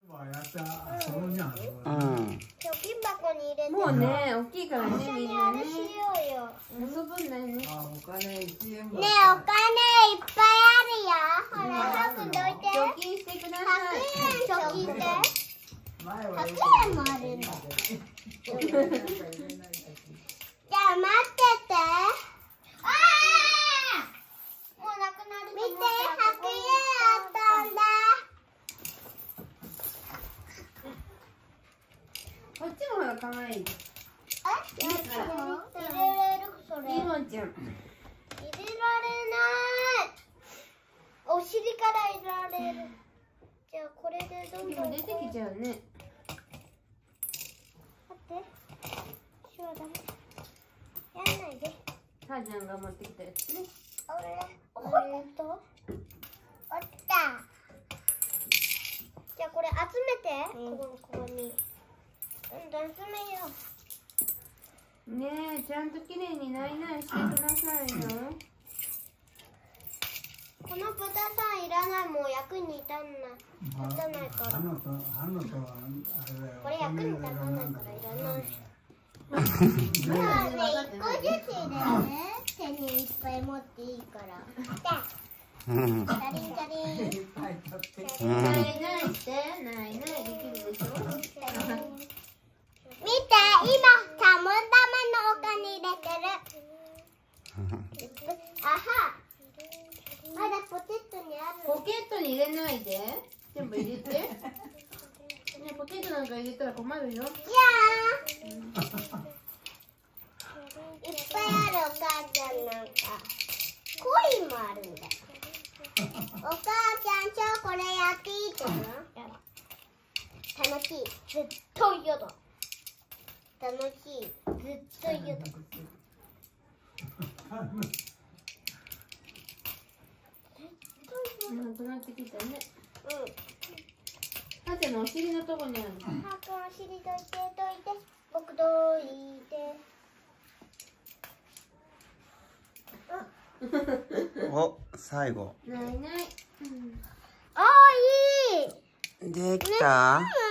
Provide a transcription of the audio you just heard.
貯金箱に入れて。 もうね、大きいからね、みんなね。 しようよ。 遊ぶんだよね。 ねえ、お金いっぱいあるよ。ほら、早くどいて。 貯金してください。 100円貯金で。100円もあるんだ。じゃあ待ってて。ああ！もうなくなる。見て、100円あったんだ。 こっちもほら可愛い。 入れれるそれ。 リボンちゃん。 入れられない。お尻から入れられる。じゃあこれでどんどん。 出てきちゃうね。 待って。しようだね。やんないで。 さあちゃんが持ってきたやつね。 おっと。おった。じゃあこれ集めて。ここに。集めよう。 ねえ、ちゃんときれいにないないしてくださいよ。 この豚さんいらない、もう役に立たないから。これ役に立たないからいらない。まあね、1個ずつ入れるね。手にいっぱい持っていいから。チャリンチャリン。 ないないして、ないないできるでしょ。 見て、今たまたまのお金入れてる。あは。まだポケットにある。 ポケットに入れないで。全部入れて。ね、ポケットなんか入れたら困るよ。 いやー。いっぱいあるお母ちゃんなんか。コインもあるんだ。お母ちゃん、今日これやっていいって言うの？楽しい。ずっと嫌だ。楽しい。ずっと嫌だ。 なくなってきたね。 うん。 はーちゃんのお尻のとこにある。 はーくん、お尻どいて、どいて。僕どいて。 お、最後。 ないない。 あー、いい。 できた？ うん。